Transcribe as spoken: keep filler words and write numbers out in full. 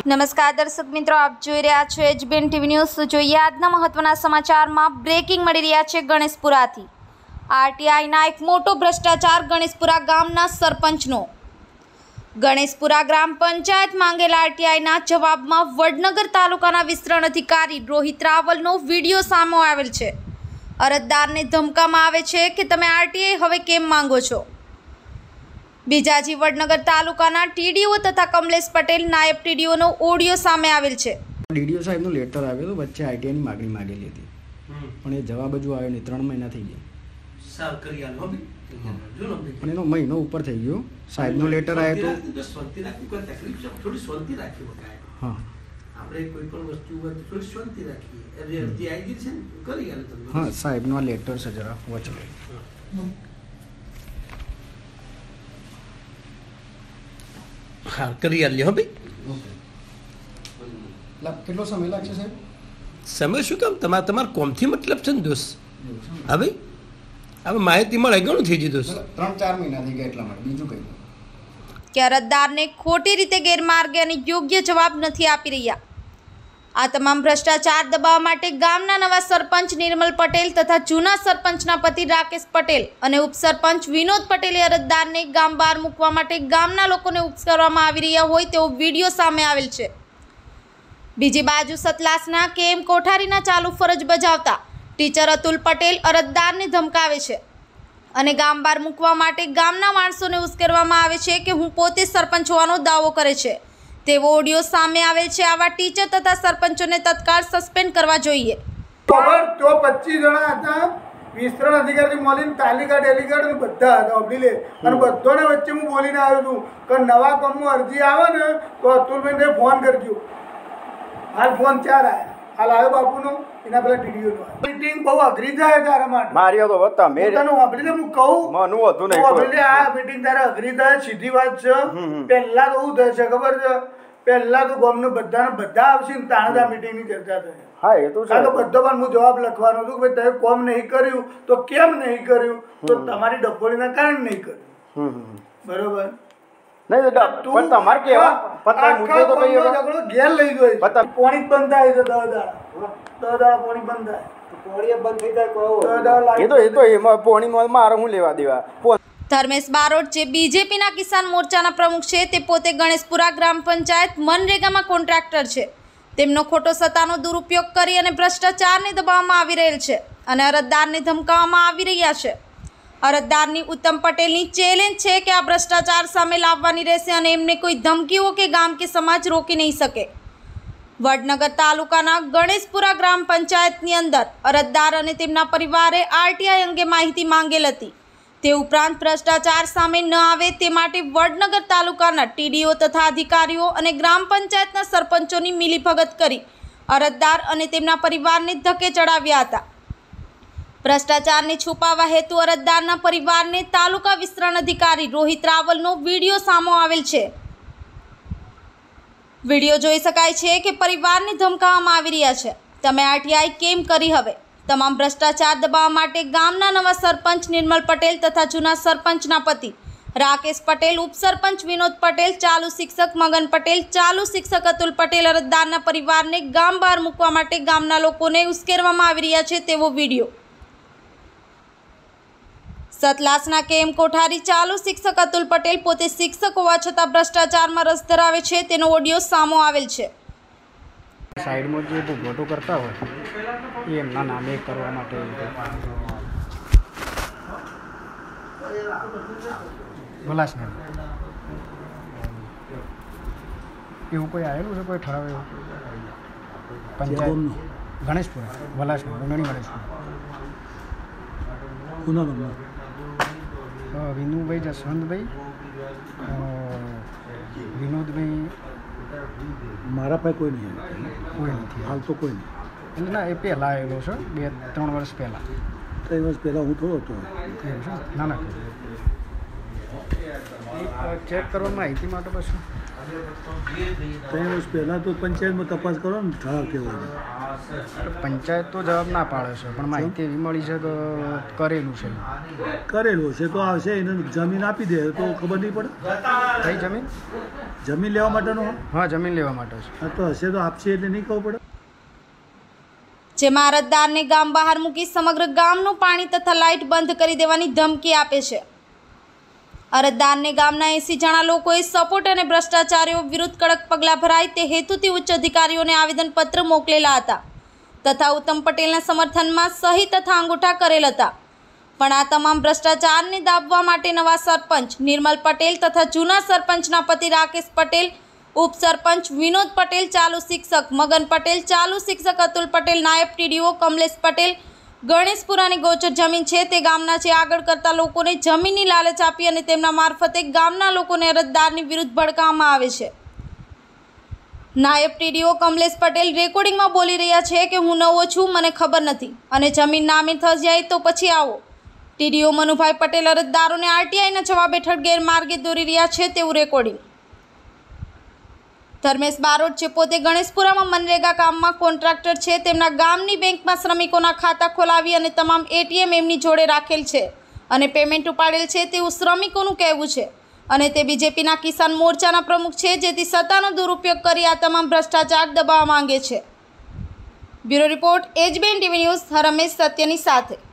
નમસ્કાર દર્શક મિત્રો, આપ જોઈ રહ્યા છો એચબીએન ટીવી ન્યૂઝ। જોઈએ આજના મહત્વના સમાચારમાં બ્રેકિંગ મળી રહ્યા છે ગણેશપુરાથી। આરટીઆઈના એક મોટો ભ્રષ્ટાચાર ગણેશપુરા ગામના સરપંચનો। ગણેશપુરા ગ્રામ પંચાયત માંગેલા આરટીઆઈના જવાબમાં વડનગર તાલુકાના વિસ્તરણ અધિકારી રોહિત રાવલનો વિડીયો સામે આવેલ છે। અરજદારને ધમકાવવામાં આવે છે કે તમે આરટીઆઈ હવે કેમ માંગો છો। બીજાજી વડનગર તાલુકાના ટીડીઓ તથા કમલેશ પટેલ નાયબ ટીડીઓનો ઓડિયો સામે આવેલ છે। ડીડીઓ સાહેબનો લેટર આવેલો, વચ્ચે આઈટીઆઈની માગણી માંગેલી હતી, પણ એ જવાબ હજુ આવ્યો નહીં। ત્રણ મહિના થઈ ગયા, પણ એનો મહિનો ઉપર થઈ ગયો। સાહેબનો લેટર આવ્યો તો હા હા સાહેબનો આ લેટર છે, જરા વાંચો। हाँ करी आलियो हो भाई કેટલો સમય લાગશે સાહેબ? સમય શું કામ, તમારે તમારા કોમથી મતલબ છે ને દોસ્ત। હા ભાઈ, હવે માહિતી મળે ઘણું થઈ ગયું દોસ્ત। ત્રણ ચાર મહિના થઈ ગયા એટલા માટે, બીજું કંઈ નહીં કે અરજદારને ખોટી રીતે ગેરમાર્ગે અને યોગ્ય જવાબ નથી આપી રહ્યા। આ તમામ ભ્રષ્ટાચાર દબાવવા માટે ગામના નવા સરપંચ નિર્મલ પટેલ તથા જૂના સરપંચના પતિ રાકેશ પટેલ અને ઉપસરપંચ વિનોદ પટેલે અરજદારને ગામ બહાર મૂકવા માટે ગામના લોકોને ઉશ્કેરવામાં આવી રહ્યા હોય તેવો વિડીયો સામે આવેલ છે। બીજી બાજુ સતલાસના કેએમ કોઠારીના ચાલુ ફરજ બજાવતા ટીચર અતુલ પટેલ અરજદારને ધમકાવે છે અને ગામ બહાર મૂકવા માટે ગામના માણસોને ઉશ્કેરવામાં આવે છે કે હું પોતે સરપંચ હોવાનો દાવો કરે છે તેવો ઓડિયો સામે આવેલ છે। આવા ટીચર તથા સરપંચોને તત્કાળ સસ્પેન્ડ કરવા જોઈએ। ખબર તો પચીસ જણા હતા, વિસ્તરણ અધિકારી મળીને તાલિકા ડેલિગેટ બધા હતા અબડી લે, અને બધાને વચ્ચે હું બોલીને આવ્યો છું કે નવા કામમાં અરજી આવે ને તો અતુલભાઈને ફોન કરજો। હાલ ફોન ચાર આવ્યા, હાલ આવ્યો બાપુનો, એના પેલા ટીડીઓનો મીટિંગ બહુ અઘરી થાય તારા માટે મારી તો વત્તા મે તને અબડી લે હું કહું મનું હતું નહીં અબડી લે આ મીટિંગ તારે અઘરી થાય, સીધી વાત છે। પહેલા તો શું થશે ખબર છે, પહેલા તો ગામનો બધાને બધા આવશે ને તાણે જ આ મીટિંગની ચર્ચા થાય। હા એ તો છે, બધો પણ હું જવાબ લખવાનો છું કે તમે કોમ નહીં કર્યું તો કેમ નહીં કર્યું, તો તમારી ડફોળીના કારણે નહીં કર્યું, બરોબર નહીં પણ તમારે કેવા પત્તા મુદ્દો તો કઈ ઝઘડો ઘેર લઈ ગયો, પાણી બંધ થાય છે, દસ દાડા દસ દાડા પાણી બંધ થાય, પાણી બંધ થઈ જાય, એ તો એ તો એમાં પાણીમાં મારે હું લેવા દેવા। ધર્મેશ બારોટ જે બીજેપીના કિસાન મોરચાના પ્રમુખ છે તે પોતે ગણેશપુરા ગ્રામ પંચાયત મનરેગામાં કોન્ટ્રાક્ટર છે। તેમનો ખોટો સત્તાનો દુરુપયોગ કરી અને ભ્રષ્ટાચારને દબાવવામાં આવી રહેલ છે અને અરજદારને ધમકાવવામાં આવી રહ્યા છે। અરજદારની ઉત્તમ પટેલની ચેલેન્જ છે કે આ ભ્રષ્ટાચાર સામે લાવવાની રહેશે અને એમને કોઈ ધમકીઓ કે ગામ કે સમાજ રોકી નહીં શકે। વડનગર તાલુકાના ગણેશપુરા ગ્રામ પંચાયતની અંદર અરજદાર અને તેમના પરિવારે આરટીઆઈ અંગે માહિતી માંગેલ હતી। તે ઉપરાંત ભ્રષ્ટાચાર સામે ન આવે તે માટે વડનગર તાલુકાના ટીડીઓ તથા અધિકારીઓ અને ગ્રામ પંચાયતના સરપંચોની મિલીભગત કરી અરજદાર અને તેમના પરિવારને ધક્કે ચડાવ્યા હતા। ભ્રષ્ટાચારને છુપાવવા હેતુ અરજદારના પરિવારને તાલુકા વિસ્તરણ અધિકારી રોહિત રાવલનો વિડીયો સામે આવેલ છે। વિડીયો જોઈ શકાય છે કે પરિવારને ધમકાવવામાં આવી રહ્યા છે, તમે આરટીઆઈ કેમ કરી। હવે તમામ ભ્રષ્ટાચાર દબાવવા માટે ગામના નવા સરપંચ નિર્મલ પટેલ તથા જૂના સરપંચના પતિ રાકેશ પટેલ, ઉપસરપંચ વિનોદ પટેલ, ચાલુ શિક્ષક મગન પટેલ, ચાલુ શિક્ષક અતુલ પટેલ અરજદારના પરિવારને ગામ બહાર મૂકવા માટે ગામના લોકોને ઉશ્કેરવામાં આવી રહ્યા છે તેવો વિડીયો। સતલાસના કેએમ કોઠારી ચાલુ શિક્ષક અતુલ પટેલ પોતે શિક્ષક હોવા છતાં ભ્રષ્ટાચારમાં રસ ધરાવે છે તેનો ઓડિયો સામે આવેલ છે। સાઈડમાં જે ભોગવટો કરતા હોય એ એમના નામે કરવા માટે બોલાશ ને એવું કોઈ આવેલું છે, કોઈ ઠરાવ એવું પંચાયત ગણેશપુરા વલાસમાં ઉનાળી ગણેશપુરા વિનુભાઈ, જસવંતભાઈ, વિનોદભાઈ, મારા પાસે કોઈ નહીં, કોઈ નથી હાલ તો કોઈ નહીં। એટલે ના એ પહેલાં આવેલો છે, બે ત્રણ વર્ષ પહેલાં ત્રણ વર્ષ પહેલાં હું થોડો હતો એવું છે, ના ના ચેક કરવા માહિતી માટે પછી ત્રણ વર્ષ પહેલાં તો પંચાયતમાં તપાસ કરો ને ઠરાવ કહેવાય. પંચાયત તો જવાબ ના પાડે છે, પણ માહિતી એવી મળી છે કે કરેલું છે. કરેલું છે તો આવશે, એને જમીન આપી દે તો ખબર નહીં પડે. કઈ જમીન? જમીન લેવા માટેનો? હા, જમીન લેવા માટે છે. હા, તો હશે તો આપશે એટલે નહીં ખબર પડે. જેમાં અરજદારને ગામ બહાર મૂકી સમગ્ર ગામનું પાણી તથા લાઇટ બંધ કરી દેવાની ધમકી આપે છે. અરજદારને ગામના એંસી જણા લોકોએ સપોર્ટ અને ભ્રષ્ટાચારીઓ વિરુદ્ધ કડક પગલાં ભરાય તે હેતુથી ઉચ્ચ અધિકારીઓને આવેદનપત્ર મોકલેલા હતા તથા ઉત્તમ પટેલના સમર્થનમાં સહી તથા અંગૂઠા કરેલ હતા. પણ આ તમામ ભ્રષ્ટાચારને દાબવા માટે નવા સરપંચ નિર્મલ પટેલ તથા જૂના સરપંચના પતિ રાકેશ પટેલ, ઉપસરપંચ વિનોદ પટેલ, ચાલુ શિક્ષક મગન પટેલ, ચાલુ શિક્ષક અતુલ પટેલ, નાયબ ટીડીઓ કમલેશ પટેલ, ગણેશપુરાની ગોચર જમીન છે તે ગામના છે આગળ કરતા લોકોને જમીનની લાલચ આપી અને તેમના મારફતે ગામના લોકોને અરજદારની વિરુદ્ધ ભડકાવવામાં આવે છે. નાયબ ટીડીઓ કમલેશ પટેલ રેકોર્ડિંગમાં બોલી રહ્યા છે કે હું નવો છું, મને ખબર નથી અને જમીન નામે થઈ જાય તો પછી આવો. ટીડીઓ મનુભાઈ પટેલ અરજદારોને આરટીઆઈના જવાબ હેઠળ ગેરમાર્ગે દોરી રહ્યા છે તેવું રેકોર્ડિંગ. ધર્મેશ બારોટ જે પોતે ગણેશપુરામાં મનરેગા કામમાં કોન્ટ્રાક્ટર છે, તેમના ગામની બેંકમાં શ્રમિકોના ખાતા ખોલાવી અને તમામ એટીએમ એમની જોડે રાખેલ છે અને પેમેન્ટ ઉપાડેલ છે તેવું શ્રમિકોનું કહેવું છે અને તે બીજેપીના કિસાન મોરચાના પ્રમુખ છે, જેથી સત્તાનો દુરુપયોગ કરી આ તમામ ભ્રષ્ટાચાર દબાવવા માંગે છે. Bureau report HBN TV news, Ramesh સત્યની સાથે.